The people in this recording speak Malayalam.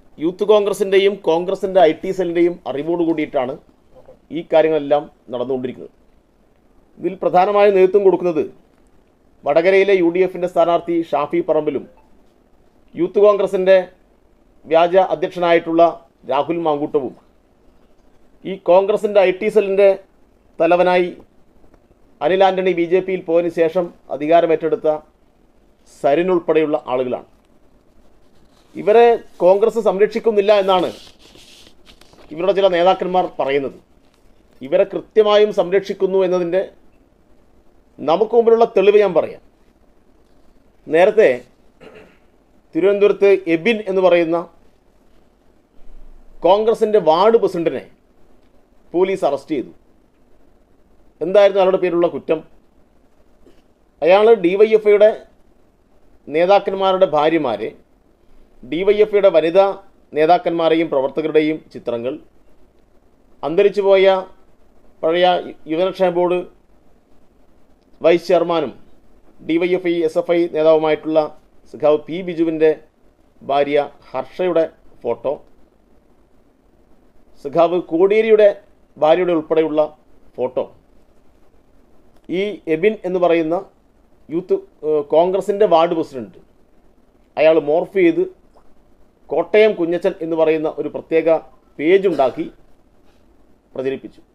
യൂത്ത് കോൺഗ്രസിൻ്റെയും കോൺഗ്രസിൻ്റെ IT സെല്ലിൻ്റെയും അറിവോട് കൂടിയിട്ടാണ് ഈ കാര്യങ്ങളെല്ലാം നടന്നുകൊണ്ടിരിക്കുന്നത്. ഇതിൽ പ്രധാനമായും നേതൃത്വം കൊടുക്കുന്നത് വടകരയിലെ UDFൻ്റെ സ്ഥാനാർത്ഥി ഷാഫി പറമ്പിലും യൂത്ത് കോൺഗ്രസിൻ്റെ വ്യാജ അധ്യക്ഷനായിട്ടുള്ള രാഹുൽ മാങ്കൂട്ടവും ഈ കോൺഗ്രസിൻ്റെ IT സെല്ലിൻ്റെ തലവനായി അനിൽ ആൻ്റണി BJPയിൽ പോയതിനു ശേഷം അധികാരമേറ്റെടുത്ത സരിൻ ഉൾപ്പെടെയുള്ള ആളുകളാണ്. ഇവരെ കോൺഗ്രസ് സംരക്ഷിക്കുന്നില്ല എന്നാണ് ഇവരുടെ ചില നേതാക്കന്മാർ പറയുന്നത്. ഇവരെ കൃത്യമായും സംരക്ഷിക്കുന്നു എന്നതിൻ്റെ നമുക്ക് മുമ്പിലുള്ള തെളിവ് ഞാൻ പറയാം. നേരത്തെ തിരുവനന്തപുരത്ത് എബിൻ എന്ന് പറയുന്ന കോൺഗ്രസിൻ്റെ വാർഡ് പ്രസിഡന്റിനെ പോലീസ് അറസ്റ്റ് ചെയ്തു. എന്തായിരുന്നു അയാളുടെ പേരുള്ള കുറ്റം? അയാൾ DYFIയുടെ നേതാക്കന്മാരുടെ ഭാര്യമാരെ, DYFIയുടെ വനിതാ നേതാക്കന്മാരെയും പ്രവർത്തകരുടെയും ചിത്രങ്ങൾ, അന്തരിച്ചുപോയ പഴയ യുവജനക്ഷേമ ബോർഡ് വൈസ് ചെയർമാനും DYFI SFI നേതാവുമായിട്ടുള്ള സഖാവ് P. ബിജുവിൻ്റെ ഭാര്യ ഹർഷയുടെ ഫോട്ടോ, സഖാവ് കോടിയേരിയുടെ ഭാര്യയുടെ ഉൾപ്പെടെയുള്ള ഫോട്ടോ ഈ എബിൻ എന്ന് പറയുന്ന യൂത്ത് കോൺഗ്രസിൻ്റെ വാർഡ് പ്രസിഡന്റ് അയാൾ മോർഫ് ചെയ്ത് കോട്ടയം കുഞ്ഞച്ചൻ എന്ന് പറയുന്ന ഒരു പ്രത്യേക പേജുണ്ടാക്കി പ്രചരിപ്പിച്ചു.